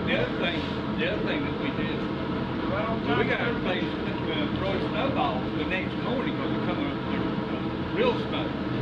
the other thing that we did, well, we got to play throwing snowballs the next morning because it come up real snow.